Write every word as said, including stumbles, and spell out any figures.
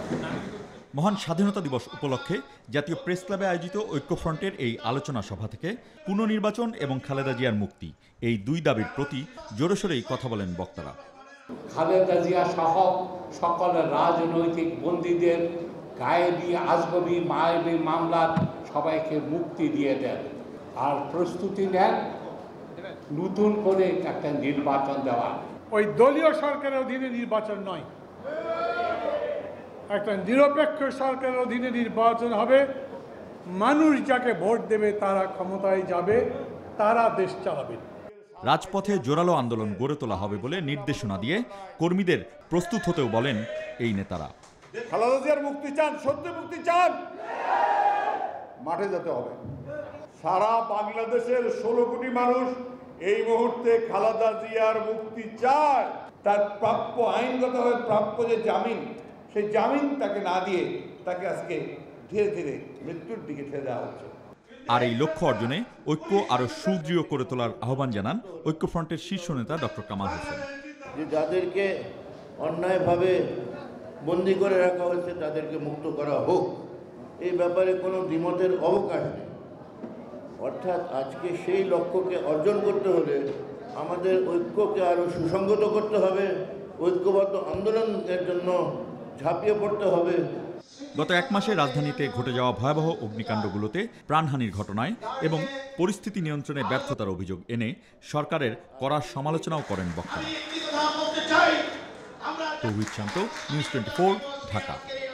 মহান স্বাধীনতা দিবস উপলক্ষে জাতীয় প্রেস ক্লাবে আয়োজিত ঐক্যফ্রন্টের এই আলোচনা সভা থেকে পুনর্নির্বাচন এবং খালেদা জিয়ার মুক্তি এই দুই দাবির প্রতি জোরেশোরেই কথা বলেন বক্তারা। খালেদা জিয়া সহ সকল রাজনৈতিক বন্দীদের গায়েবী আজগবী মায়েবী মামলার সবাইকে মুক্তি দিয়ে দেন আর প্রস্তুতি নেন নতুন করে একটা নির্বাচন দেওয়া। ওই দলীয় সরকারের অধীনে নির্বাচন নয়, একটা নিরপেক্ষ সরকারের অধীনে নির্বাচন হবে। মানুষ যাকে ভোট দেবে তারা ক্ষমতায় যাবে, তারা দেশ চালাবে। রাজপথে জোরালো আন্দোলন গড়ে তোলা হবে বলে নির্দেশনা দিয়ে কর্মীদের প্রস্তুত হতেও বলেন এই নেতারা। খালেদা জিয়ার মুক্তি চান, সত্যি মুক্তি চান, মাঠে যেতে হবে। সারা বাংলাদেশের ষোলো কোটি মানুষ এই মুহূর্তে খালেদা জিয়ার মুক্তি চায়। তার প্রাপ্য আইনগতভাবে প্রাপ্য যে জামিন, সেই জামিন তাকে না দিয়ে তাকে আজকে ধীরে ধীরে মৃত্যুর দিকে ঠেলে দেওয়া হচ্ছে। আর এই লক্ষ্য অর্জনে ঐক্য আরো সুদৃঢ় করে তোলার আহ্বান জানান ঐক্যফ্রন্টের শীর্ষ নেতা ডক্টর কামাল হোসেন। যে যাদেরকে অন্যায়ভাবে বন্দি করে রাখা হয়েছে তাদেরকে মুক্ত করা হোক, এই ব্যাপারে কোনো দ্বিমতের অবকাশ নেই। অর্থাৎ আজকে সেই লক্ষ্যকে অর্জন করতে হলে আমাদের ঐক্যকে আরও সুসংগত করতে হবে, ঐক্যবদ্ধ আন্দোলনের জন্য ঝাঁপিয়ে পড়তে হবে। গত এক মাসে রাজধানীতে ঘটে যাওয়া ভয়াবহ অগ্নিকাণ্ডগুলোতে প্রাণহানির ঘটনায় এবং পরিস্থিতি নিয়ন্ত্রণে ব্যর্থতার অভিযোগ এনে সরকারের কড়া সমালোচনাও করেন বক্তারা। Touhid Shanto, news twenty four, Dhaka.